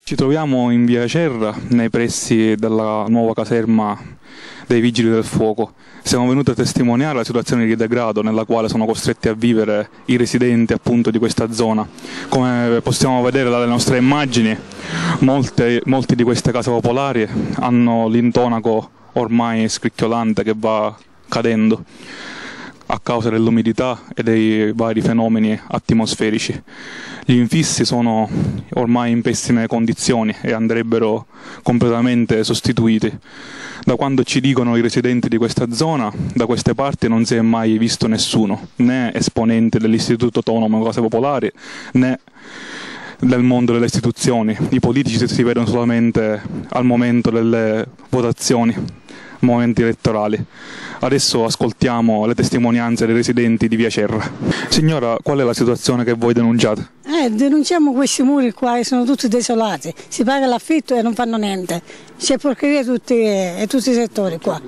Ci troviamo in via Cerra, nei pressi della nuova caserma dei Vigili del Fuoco. Siamo venuti a testimoniare la situazione di degrado nella quale sono costretti a vivere i residenti appunto di questa zona. Come possiamo vedere dalle nostre immagini, molti di queste case popolari hanno l'intonaco ormai scricchiolante che va cadendo a causa dell'umidità e dei vari fenomeni atmosferici. Gli infissi sono ormai in pessime condizioni e andrebbero completamente sostituiti. Da quando ci dicono i residenti di questa zona, da queste parti non si è mai visto nessuno, né esponenti dell'Istituto Autonomo Case Popolari, né del mondo delle istituzioni. I politici si vedono solamente al momento delle votazioni, momenti elettorali. Adesso ascoltiamo le testimonianze dei residenti di via Cerra. Signora, qual è la situazione che voi denunciate? Denunciamo questi muri qua che sono tutti desolati, si paga l'affitto e non fanno niente, c'è porcheria in tutti i settori qua.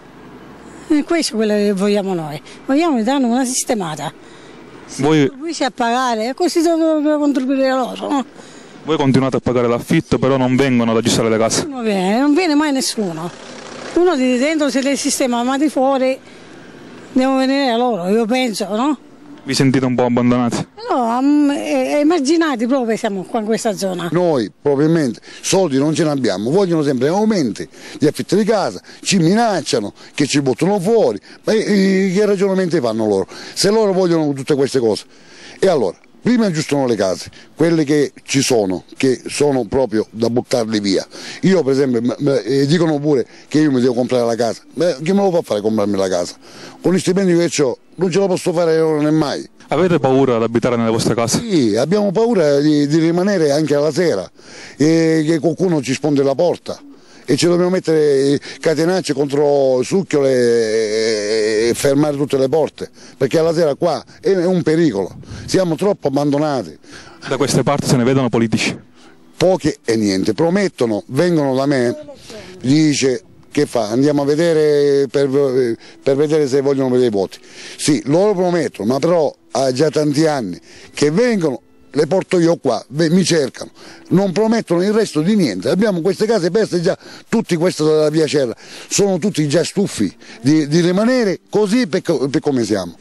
E questo è quello che vogliamo noi, vogliamo che danno una sistemata. Voi a pagare, così devono contribuire loro. No? Voi continuate a pagare l'affitto, però non vengono ad aggiustare le case? Non viene mai nessuno. Uno di dentro se le sistema, ma di fuori devono venire a loro, io penso, no? Vi sentite un po' abbandonati? No, immaginate proprio siamo qua in questa zona. Noi probabilmente soldi non ce ne abbiamo, vogliono sempre aumenti di affitti di casa, ci minacciano che ci buttano fuori, ma che ragionamenti fanno loro? Se loro vogliono tutte queste cose, e allora? Prima aggiustano le case, quelle che ci sono, che sono proprio da buttarli via. Io per esempio, dicono pure che io mi devo comprare la casa, chi me lo fa fare comprarmi la casa? Con gli stipendi che ho non ce la posso fare ora né mai. Avete paura ad abitare nelle vostre case? Sì, abbiamo paura di rimanere anche alla sera, e che qualcuno ci sponde la porta. E ci dobbiamo mettere catenacce contro succhiole e fermare tutte le porte, perché alla sera qua è un pericolo, siamo troppo abbandonati. Da queste parti se ne vedono politici? Pochi e niente, promettono, vengono da me, dice che fa, andiamo a vedere per vedere se vogliono vedere i voti. Sì, loro promettono, ma però ha già tanti anni che vengono, le porto io qua, mi cercano, non promettono il resto di niente. Abbiamo queste case perse già, tutti questi della via Cerra, sono tutti già stufi di rimanere così per come siamo.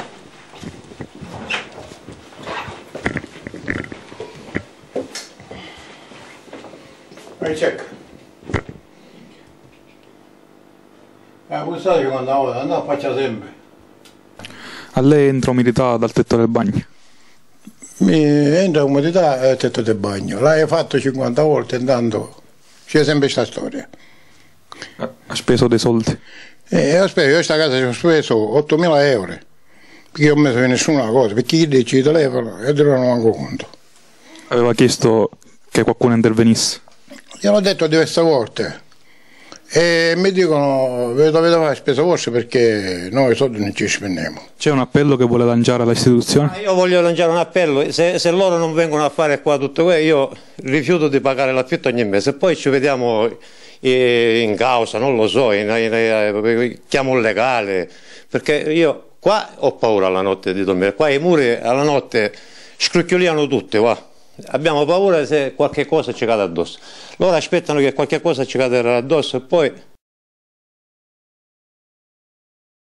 Check. Voi sapete che quando andavo a faccia sempre. A lei entra umidità dal tetto del bagno? Mi entra umidità al tetto del bagno, l'hai fatto 50 volte, intanto c'è sempre questa storia. Ha speso dei soldi? Io questa casa ci ho speso 8.000 euro, perché non ho messo nessuna cosa, perché chi dice il telefono io non ho manco conto. Aveva chiesto che qualcuno intervenisse? Gliel'ho detto diverse volte e mi dicono vi dovete fare spesa vostra perché noi i soldi non ci spendiamo. C'è un appello che vuole lanciare alle istituzioni? Io voglio lanciare un appello, se loro non vengono a fare qua tutto questo io rifiuto di pagare l'affitto ogni mese, poi ci vediamo in causa, non lo so, chiamo un legale, perché io qua ho paura alla notte di dormire, qua i muri alla notte scrucchioliano tutti, va. Abbiamo paura se qualche cosa ci cade addosso. Loro aspettano che qualche cosa ci cade addosso e poi